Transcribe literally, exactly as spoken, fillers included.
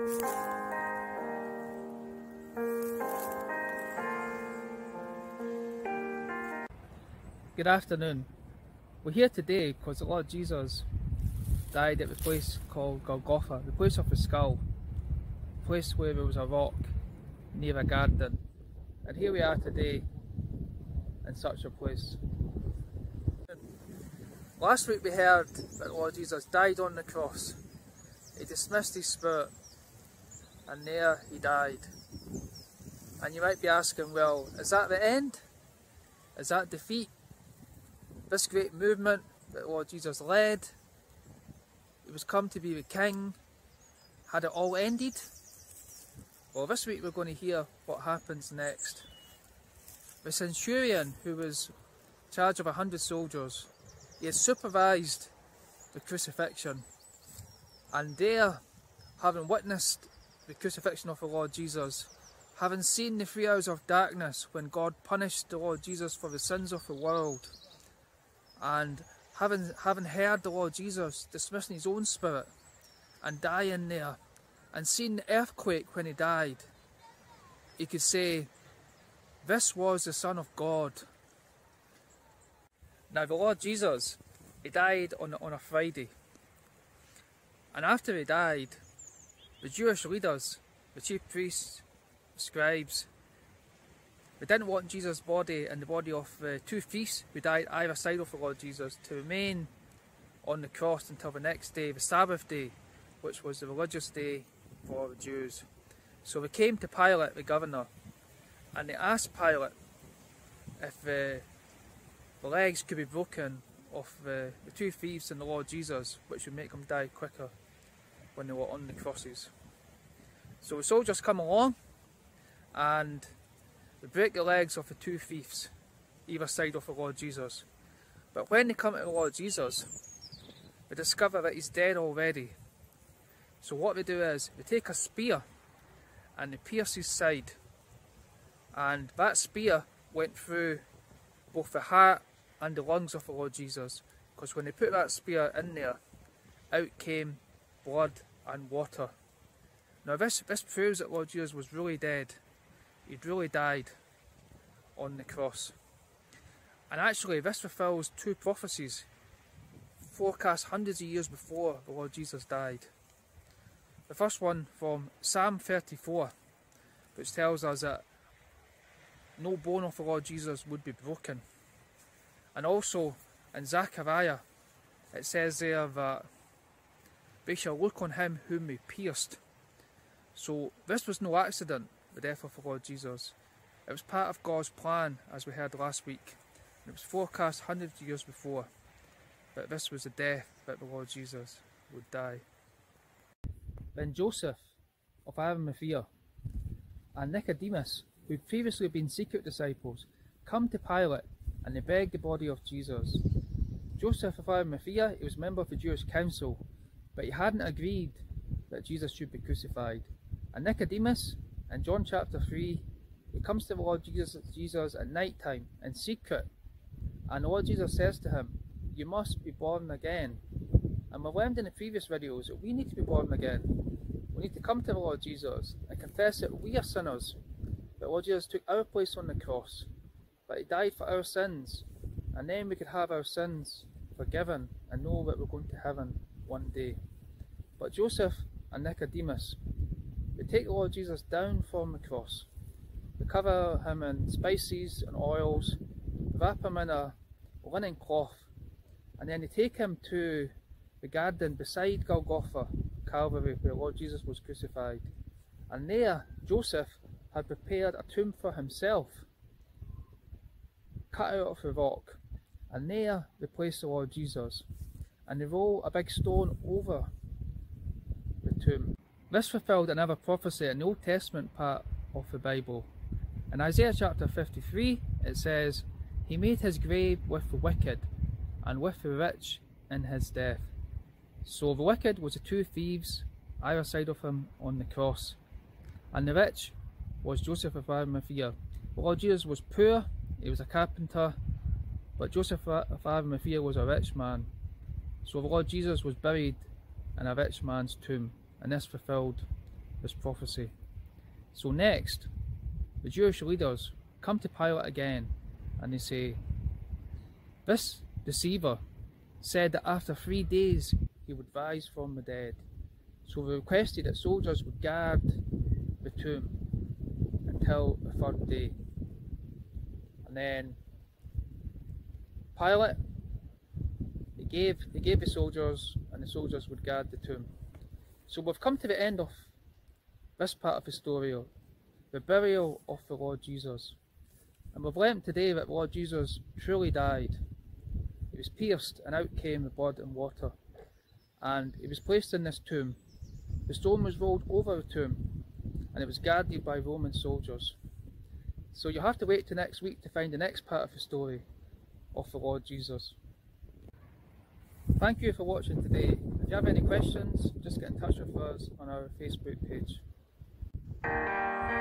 Good afternoon. We're here today because the Lord Jesus died at the place called Golgotha, the place of the skull, the place where there was a rock near a garden. And here we are today in such a place. Last week we heard that the Lord Jesus died on the cross. He dismissed his spirit and there he died. And you might be asking, well, is that the end? Is that defeat? This great movement that the Lord Jesus led, he was come to be the king, had it all ended? Well, this week we're going to hear what happens next. The centurion, who was in charge of a hundred soldiers, he had supervised the crucifixion, and there, having witnessed the crucifixion of the Lord Jesus, having seen the three hours of darkness when God punished the Lord Jesus for the sins of the world, and having, having heard the Lord Jesus dismissing his own spirit and dying there, and seen the earthquake when he died, he could say, this was the Son of God. Now the Lord Jesus, he died on, on a Friday, and after he died, the Jewish leaders, the chief priests, the scribes, they didn't want Jesus' body and the body of uh, two thieves who died either side of the Lord Jesus to remain on the cross until the next day, the Sabbath day, which was the religious day for the Jews. So they came to Pilate, the governor, and they asked Pilate if uh, the legs could be broken of uh, the two thieves and the Lord Jesus, which would make them die quicker when they were on the crosses. So the soldiers come along and they break the legs of the two thieves, either side of the Lord Jesus. But when they come to the Lord Jesus, they discover that he's dead already. So what they do is, they take a spear and they pierce his side. And that spear went through both the heart and the lungs of the Lord Jesus. Because when they put that spear in there, out came blood and water. Now this, this proves that Lord Jesus was really dead. He'd really died on the cross. And actually this fulfills two prophecies forecast hundreds of years before the Lord Jesus died. The first one from Psalm thirty-four, which tells us that no bone of the Lord Jesus would be broken. And also in Zechariah it says there that they shall look on him whom they pierced. So this was no accident, the death of the Lord Jesus. It was part of God's plan, as we heard last week. It was forecast hundreds of years before that this was the death that the Lord Jesus would die. Then Joseph of Arimathea and Nicodemus, who had previously been secret disciples, come to Pilate and they begged the body of Jesus. Joseph of Arimathea, he was a member of the Jewish council, but he hadn't agreed that Jesus should be crucified. And Nicodemus, in John chapter three, he comes to the Lord Jesus, Jesus at night time in secret, and the Lord Jesus says to him, you must be born again. And we learned in the previous videos that we need to be born again. We need to come to the Lord Jesus and confess that we are sinners, that Lord Jesus took our place on the cross, that he died for our sins, and then we could have our sins forgiven and know that we're going to heaven one day. But Joseph and Nicodemus, they take the Lord Jesus down from the cross. They cover him in spices and oils, wrap him in a linen cloth, and then they take him to the garden beside Golgotha, Calvary, where Lord Jesus was crucified. And there Joseph had prepared a tomb for himself, cut out of the rock, and there they place the Lord Jesus, and they roll a big stone over the tomb. This fulfilled another prophecy in the Old Testament part of the Bible. In Isaiah chapter fifty-three it says, he made his grave with the wicked and with the rich in his death. So the wicked was the two thieves either side of him on the cross, and the rich was Joseph of Arimathea. The Lord Jesus was poor, he was a carpenter, but Joseph of Arimathea was a rich man. So the Lord Jesus was buried in a rich man's tomb, and this fulfilled this prophecy. So next, the Jewish leaders come to Pilate again and they say, this deceiver said that after three days he would rise from the dead. So they requested that soldiers would guard the tomb until the third day. And then Pilate, he gave, he gave the soldiers, and the soldiers would guard the tomb. So we've come to the end of this part of the story, of the burial of the Lord Jesus. And we've learnt today that the Lord Jesus truly died. He was pierced and out came the blood and water. And he was placed in this tomb. The stone was rolled over the tomb and it was guarded by Roman soldiers. So you'll have to wait till next week to find the next part of the story of the Lord Jesus. Thank you for watching today. If you have any questions, just get in touch with us on our Facebook page.